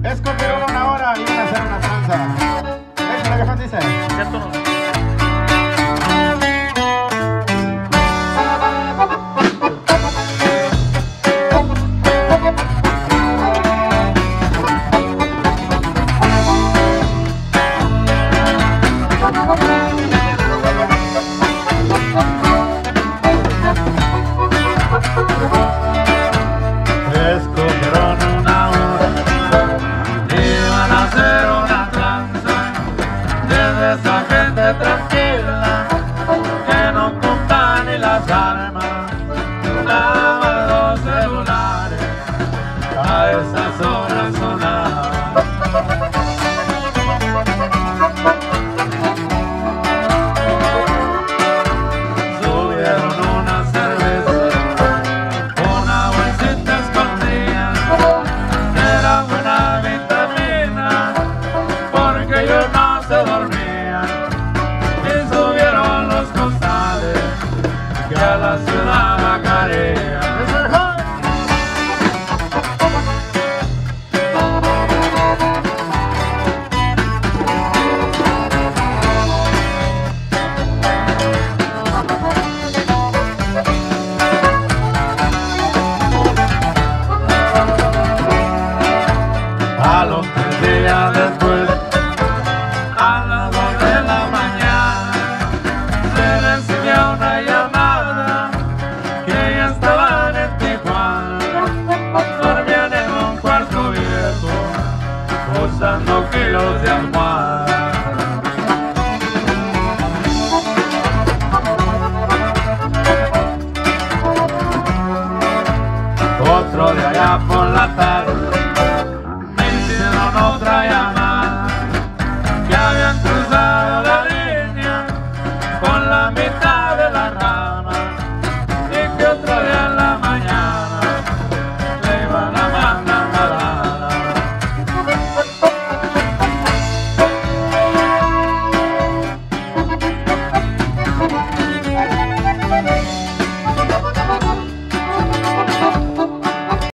Escogieron una hora y van a hacer una tranza. Échale, viejón, dice. ¿Cierto o no? Escogieron una hora y van a hacer una tranza. Desde esa gente tranquila que no ocupa ni las armas, nada más los celulares a esas horas sonaban. Subieron una cerveza, una bolsita escondida, era buena vitamina porque ellos no se dormían, y subieron los costales que a la ciudad Macarena. A los 3 días después, a las 2 de la mañana, se recibió una llamada que ya estaban en Tijuana. Dormían en un cuarto viejo, usando kilos de almohada. Otro de allá por la tarde otra llamada, que habían cruzado la línea con la mitad